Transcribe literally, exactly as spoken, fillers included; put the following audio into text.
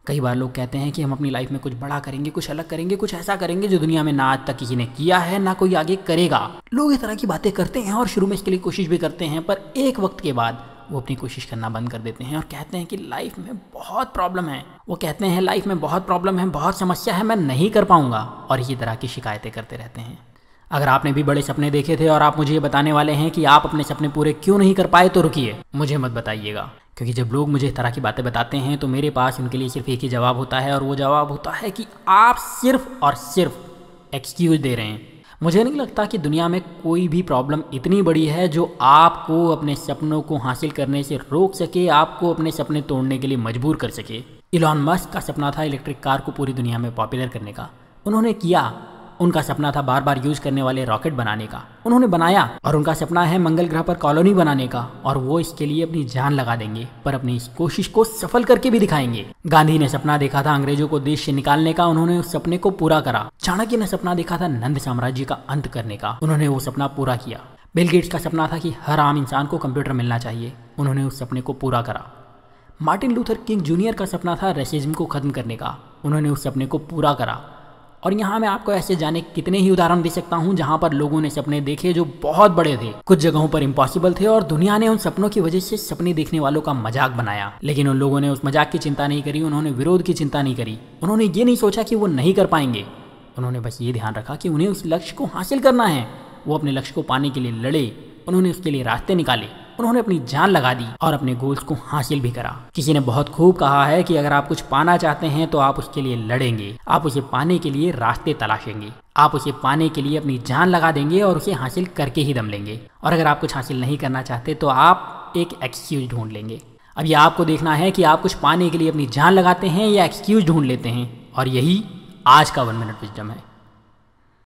कई बार लोग कहते हैं कि हम अपनी लाइफ में कुछ बड़ा करेंगे, कुछ अलग करेंगे, कुछ ऐसा करेंगे जो दुनिया में ना आज तक किसी ने किया है, ना कोई आगे करेगा। लोग इस तरह की बातें करते हैं और शुरू में इसके लिए कोशिश भी करते हैं, पर एक वक्त के बाद वो अपनी कोशिश करना बंद कर देते हैं और कहते हैं कि लाइफ में बहुत प्रॉब्लम है। वो कहते हैं लाइफ में बहुत प्रॉब्लम है, बहुत समस्या है, मैं नहीं कर पाऊंगा, और इसी तरह की शिकायतें करते रहते हैं। अगर आपने भी बड़े सपने देखे थे और आप मुझे ये बताने वाले हैं कि आप अपने सपने पूरे क्यों नहीं कर पाए, तो रुकिए, मुझे मत बताइएगा। क्योंकि जब लोग मुझे इस तरह की बातें बताते हैं तो मेरे पास उनके लिए सिर्फ एक ही जवाब होता है, और वो जवाब होता है कि आप सिर्फ और सिर्फ एक्सक्यूज दे रहे हैं। मुझे नहीं लगता कि दुनिया में कोई भी प्रॉब्लम इतनी बड़ी है जो आपको अपने सपनों को हासिल करने से रोक सके, आपको अपने सपने तोड़ने के लिए मजबूर कर सके। इलॉन मस्क का सपना था इलेक्ट्रिक कार को पूरी दुनिया में पॉपुलर करने का, उन्होंने किया। उनका सपना था बार बार यूज करने वाले रॉकेट बनाने का, उन्होंने बनाया। और उनका सपना है मंगल ग्रह पर कॉलोनी बनाने का, और वो इसके लिए अपनी जान लगा देंगे, पर अपनी इस कोशिश को सफल करके भी दिखाएंगे। गांधी ने सपना देखा था अंग्रेजों को देश से निकालने का, उन्होंने उस सपने को पूरा करा। चाणक्य ने सपना देखा था नंद साम्राज्य का अंत करने का, उन्होंने वो सपना पूरा किया। बिल गेट्स का सपना था कि हर आम इंसान को कंप्यूटर मिलना चाहिए, उन्होंने उस सपने को पूरा करा। मार्टिन लूथर किंग जूनियर का सपना था रेसिज्म को खत्म करने का, उन्होंने उस सपने को पूरा करा। और यहाँ मैं आपको ऐसे जाने कितने ही उदाहरण दे सकता हूँ जहाँ पर लोगों ने सपने देखे जो बहुत बड़े थे, कुछ जगहों पर इम्पॉसिबल थे, और दुनिया ने उन सपनों की वजह से सपने देखने वालों का मजाक बनाया। लेकिन उन लोगों ने उस मजाक की चिंता नहीं करी, उन्होंने विरोध की चिंता नहीं करी, उन्होंने ये नहीं सोचा कि वो नहीं कर पाएंगे। उन्होंने बस ये ध्यान रखा कि उन्हें उस लक्ष्य को हासिल करना है। वो अपने लक्ष्य को पाने के लिए लड़े, उन्होंने उसके लिए रास्ते निकाले, उन्होंने अपनी जान लगा दी और अपने गोल्स को हासिल भी करा। किसी ने बहुत खूब कहा है कि अगर आप कुछ पाना चाहते हैं तो आप उसके लिए लड़ेंगे, आप उसे पाने के लिए रास्ते तलाशेंगे, आप उसे पाने के लिए अपनी जान लगा देंगे और उसे हासिल करके ही दम लेंगे। और अगर आप कुछ हासिल नहीं करना चाहते तो आप एक एक्सक्यूज ढूंढ लेंगे। अब ये आपको देखना है कि आप कुछ पाने के लिए अपनी जान लगाते हैं या एक्सक्यूज ढूंढ लेते हैं, और यही आज का वन मिनट विजडम है।